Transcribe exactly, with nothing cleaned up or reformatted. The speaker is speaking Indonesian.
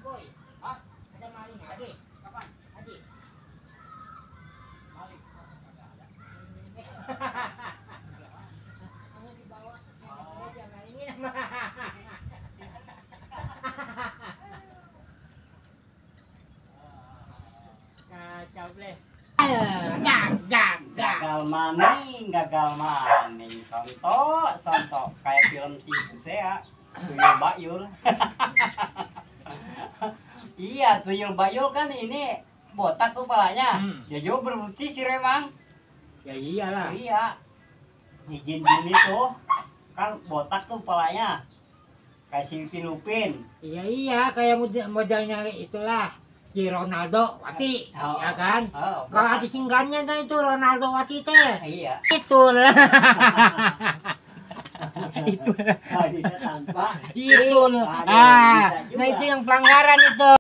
boy. Hah? Ada maling lagi. Kapan? Tadi. Maling. Kamu dibawa. Oh. Dia malingin. Kacau bleh. Gagal, gagal maning, gagal maning, sontok, sontok kayak film si teh ya, tuyul bayul. Iya, tuyul bayul kan ini botak tuh palanya, Hmm. ya juga berluci si Remang. Ya iyalah. Iya, izin gini tuh, kan botak tuh palanya, kayak si Upin Upin. Iya iya kayak model modelnya itulah si Ronaldo Wati, Oh, ya kan? oh, Kalau ada singgannya kan itu Ronaldo Wati teh. Iya. Itulah. Itu. Nah, bisa tanpa. Itu. Aduh, Ah, bisa juga. nah itu yang pelanggaran itu.